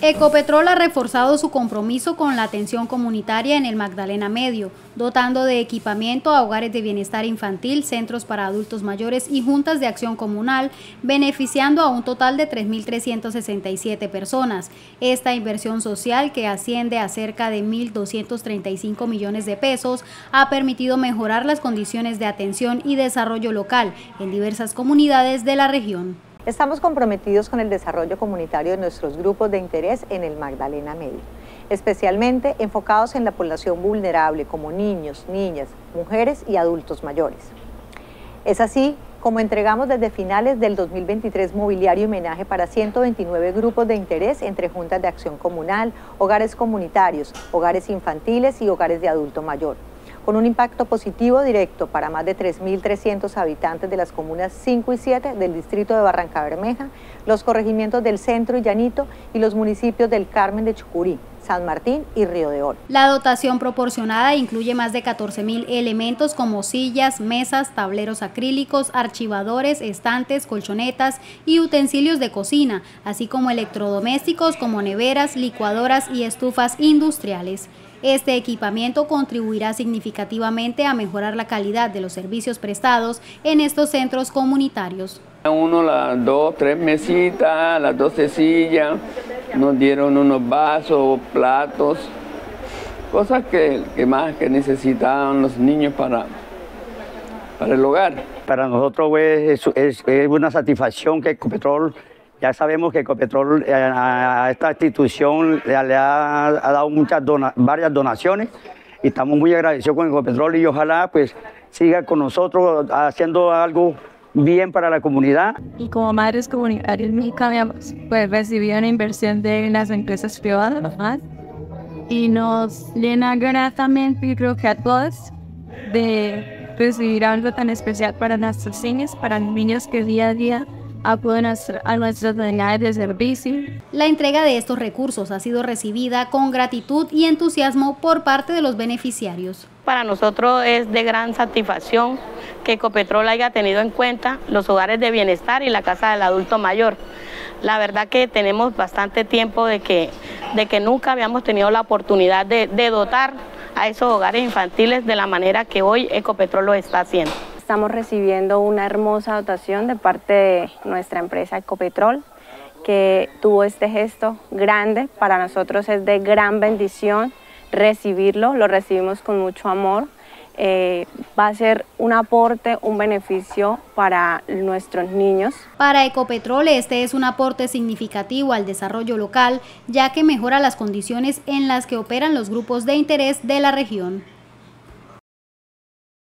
Ecopetrol ha reforzado su compromiso con la atención comunitaria en el Magdalena Medio, dotando de equipamiento a hogares de bienestar infantil, centros para adultos mayores y juntas de acción comunal, beneficiando a un total de 3.367 personas. Esta inversión social, que asciende a cerca de 1.235 millones de pesos, ha permitido mejorar las condiciones de atención y desarrollo local en diversas comunidades de la región. Estamos comprometidos con el desarrollo comunitario de nuestros grupos de interés en el Magdalena Medio, especialmente enfocados en la población vulnerable como niños, niñas, mujeres y adultos mayores. Es así como entregamos desde finales del 2023 mobiliario y homenaje para 129 grupos de interés entre juntas de acción comunal, hogares comunitarios, hogares infantiles y hogares de adulto mayor, con un impacto positivo directo para más de 3.300 habitantes de las comunas 5 y 7 del distrito de Barrancabermeja, los corregimientos del Centro y Llanito y los municipios del Carmen de Chucurí, San Martín y Río de Oro. La dotación proporcionada incluye más de 14.000 elementos como sillas, mesas, tableros acrílicos, archivadores, estantes, colchonetas y utensilios de cocina, así como electrodomésticos como neveras, licuadoras y estufas industriales. Este equipamiento contribuirá significativamente a mejorar la calidad de los servicios prestados en estos centros comunitarios. Las 2, 3 mesitas, las 12 sillas, nos dieron unos vasos, platos, cosas que necesitaban los niños para el hogar. Para nosotros es una satisfacción que Ecopetrol, ya sabemos que Ecopetrol a esta institución le ha dado varias donaciones y estamos muy agradecidos con Ecopetrol y ojalá pues siga con nosotros haciendo algo bien para la comunidad. Y como madres comunitarias mexicanas, pues recibido una inversión de las empresas privadas más y nos llena gratamente, y creo que a todos, de recibir algo tan especial para nuestros niños, para los niños que día a día acuden a nuestras unidades de servicio. La entrega de estos recursos ha sido recibida con gratitud y entusiasmo por parte de los beneficiarios. Para nosotros es de gran satisfacción que Ecopetrol haya tenido en cuenta los hogares de bienestar y la casa del adulto mayor. La verdad que tenemos bastante tiempo de que nunca habíamos tenido la oportunidad de dotar a esos hogares infantiles de la manera que hoy Ecopetrol lo está haciendo. Estamos recibiendo una hermosa dotación de parte de nuestra empresa Ecopetrol, que tuvo este gesto grande. Para nosotros es de gran bendición recibirlo, lo recibimos con mucho amor. Va a ser un aporte, un beneficio para nuestros niños. Para Ecopetrol este es un aporte significativo al desarrollo local, ya que mejora las condiciones en las que operan los grupos de interés de la región.